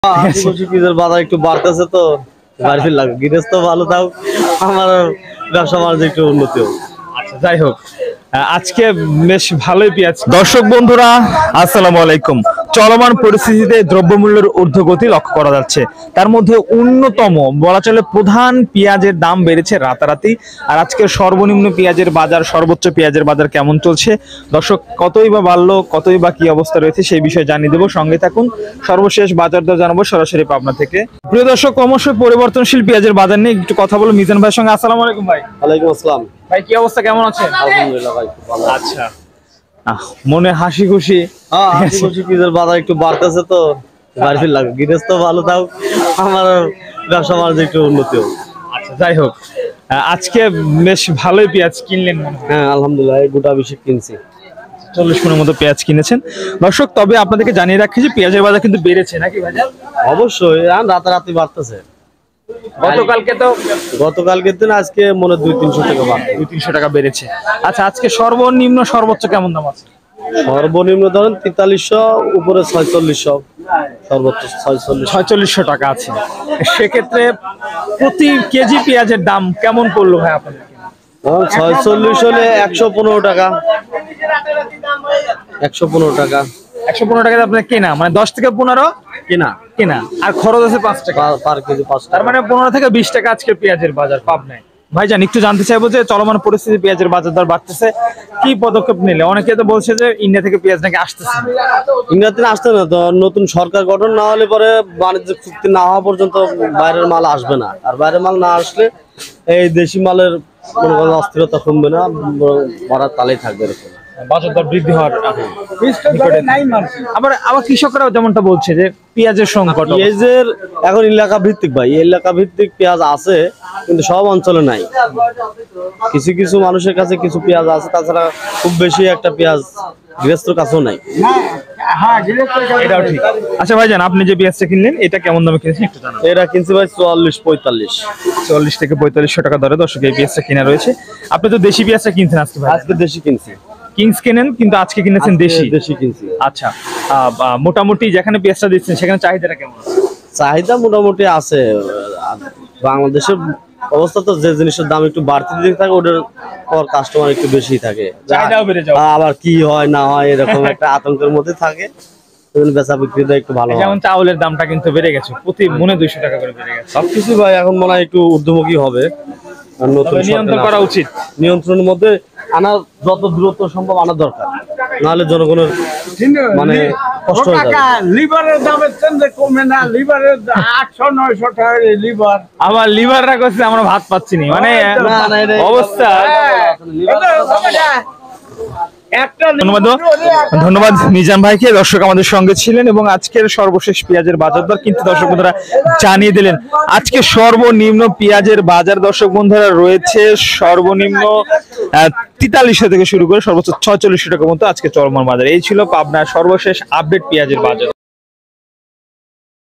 বাজার একটু বাড়তেছে তো বাড়ির লাগে গৃহস্থ ভালো থাক, আমার ব্যবসা বাণিজ্য একটু উন্নতি হোক। আচ্ছা, যাই হোক, আজকে বেশ ভালোই পেঁয়াজ। দর্শক বন্ধুরা, আসসালামু আলাইকুম। চলমান পরিস্থিতিতে দ্রব্যমূল্যের ঊর্ধ্বগতি লক্ষ্য করা যাচ্ছে। তার মধ্যে অন্যতম বলা চলে প্রধান পেঁয়াজের দাম বেড়েছে রাতারাতি। আর আজকে সর্বনিম্ন পেঁয়াজের বাজার, সর্বোচ্চ পেঁয়াজের বাজার কেমন চলছে, দর্শক কতই বা বাড়লো, কতই বা কি অবস্থা রয়েছে সেই বিষয়ে জানিয়ে দেবো। সঙ্গে থাকুন, সর্বশেষ বাজার দর জানাবো সরাসরি পাবনা থেকে। প্রিয় দর্শক, ক্রমশই পরিবর্তনশীল পেঁয়াজের বাজার নিয়ে একটু কথা বলো মিজান ভাইয়ের সঙ্গে। আসসালামু আলাইকুম ভাই। ওয়ালাইকুম আসসালাম ভাই, কি অবস্থা, কেমন আছেন? আলহামদুলিল্লাহ ভাই, খুব ভালো। আচ্ছা, মনে হাসি খুশি। বাজার একটু বাড়তেছে তো বাড়ির লাগে গৃহস্থ ভালো থাক, আমার ব্যবসা বাণিজ্য একটু উন্নতি হোক। আচ্ছা, যাই হোক, আজকে বেশ ভালোই পেঁয়াজ কিনলেন। হ্যাঁ আলহামদুলিল্লাহ, গোটা বেশি কিনছি। 40 মনের মতো পেঁয়াজ কিনেছেন দর্শক। তবে আপনাদেরকে জানিয়ে রাখি যে পেঁয়াজের বাজার কিন্তু বেড়েছে, নাকি ভাই? অবশ্যই রাতারাতি বাড়তেছে। গতকালকে দিন আজকে মনে 200-300 টাকা বাড়ছে। 200-300 টাকা বেড়েছে। আচ্ছা, আজকে সর্বনিম্ন সর্বোচ্চ কেমন দাম আছে? সর্বনিম্ন ধরেন 4300, উপরে 4600, সর্বোচ্চ 4600 টাকা আছে। সেক্ষেত্রে প্রতি কেজি পেঁয়াজের দাম কেমন পড়লো ভাই আপনাদের? 46 হলে 115 টাকা। 115 টাকা। 115 টাকা আপনার কেনা, মানে 10 থেকে 15 কেনা, আর খরচ আছে 5 টাকা পার কেজি। 5 টাকা, তার মানে 15 থেকে 20 টাকা আজকে পেঁয়াজের বাজার পাবনায়। ভাইজান, একটু জানতে চাইবো যে চলমান পরিস্থিতি পেঁয়াজের বাজার দর বাড়তেছে, কি পদক্ষেপ নিলে? অনেকে তো বলছে যে ইন্ডিয়া থেকে পেঁয়াজ নাকি আসতেছে। ইন্ডিয়া থেকে আসতে না, তো নতুন সরকার গঠন না হলে পরে বাণিজ্য চুক্তি না হওয়া পর্যন্ত বাইরের মাল আসবে না। আর বাইরের মাল না আসলে এই দেশি মালের কোনো অস্থিরতা কমবে না, বাড়ার তালেই থাকবে। এরকম বাজার দর বৃদ্ধি হওয়ার আবার কৃষকরা যেমনটা বলছে যে পেঁয়াজের সংকট। পেঁয়াজের এখন এলাকা ভিত্তিক ভাই, এলাকা ভিত্তিক পেঁয়াজ আছে কিন্তু সব অঞ্চলে নাই। কিছু কিছু মানুষের কাছে কিছু পেঁয়াজ আছে, তাছাড়া খুব বেশি একটা পেঁয়াজ গৃহস্থর কাছেও নাই। এটাও ঠিক। আচ্ছা ভাইজান, আপনি যে পেঁয়াজটা কিনলেন এটা কেমন দামে কিনেছেন একটু জানান। এটা কিনছি ভাই 44-45। 40 থেকে 4500 টাকা দরে দর্শক এই পেঁয়াজটা কেনা রয়েছে। আপনি তো দেশি পেঁয়াজটা কিনছেন আজকে ভাই? আজকে দেশি কিনছি। কিংস কেনেন কিন্তু আজকে কিনেছেন দেশি। দেশি কিনছি। আচ্ছা, মোটামুটি যেখানে পেঁয়াজটা দিচ্ছেন সেখানে চাহিদাটা কেমন আছে? চাহিদা মোটামুটি আছে। বাংলাদেশের অবস্থা তো যে জিনিসের দাম একটু বাড়তি দিকে থাকে, ওটার পর কাস্টমার একটু বেশি থাকে, চাহিদাও বেড়ে যায়। আবার কি হয় না হয় এরকম একটা আতঙ্কের মধ্যে থাকে, বেচা বিক্রিটা একটু ভালো। যেমন চাউলের দামটা কিন্তু বেড়ে গেছে, প্রতি মনে 200 টাকা করে বেড়ে গেছে। সবকিছু ভাই এখন মনে হয় একটু ঊর্ধ্বমুখী হবে। নতুন নিয়ন্ত্রণ করা উচিত, নিয়ন্ত্রণের মধ্যে আনা যত দূরত্ব সম্ভব আনা দরকার, নাহলে জনগণের মানে কষ্ট হয়ে যাবে। লিভারের দামের চেঞ্জ কমে না, লিভারের 800-900 টাকা লিভার। আবার লিভাররা করছে আমরা ভাত পাচ্ছি না, মানে অবস্থা। ধন্যবাদ মিজান ভাইকে। দর্শক আমাদের সঙ্গে ছিলেন এবং আজকের সর্বশেষ পেঁয়াজের বাজার দর কিন্তু দর্শক বন্ধুরা জানিয়ে দিলেন। আজকে সর্বনিম্ন পেঁয়াজের বাজার দর্শক বন্ধুরা রয়েছে সর্বনিম্ন 4300 থেকে শুরু করে সর্বোচ্চ 4600 টাকা মতো আজকে চলমান বাজার। এই ছিল পাবনার সর্বশেষ আপডেট পেঁয়াজের বাজার।